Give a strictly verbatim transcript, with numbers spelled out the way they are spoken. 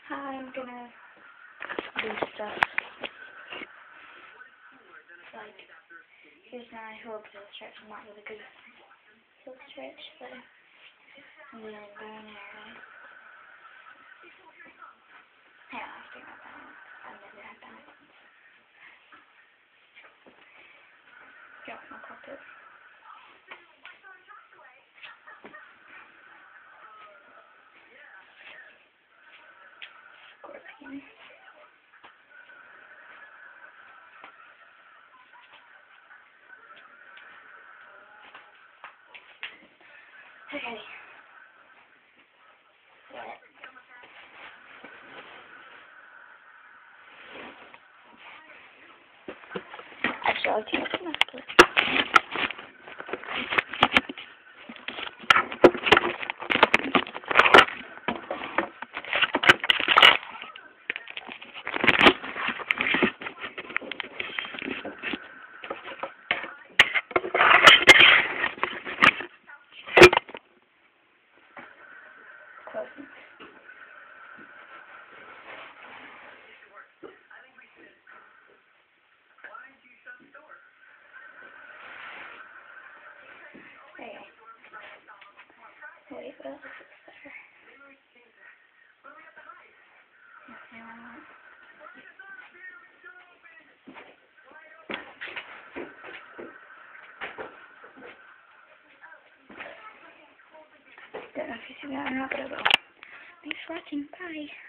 I'm gonna do stuff like here's my whole heel stretch. I'm not really good at heel stretch, so and then go in there. Yeah, I think I balance. I've never had balance. Drop my carpet. Scorpion. Okay. What? Actually, I'll take my split. Close. Okay. Wait, what else is there? Nothing I want. Don't know if you see that or not, but I will. Thanks for watching. Bye.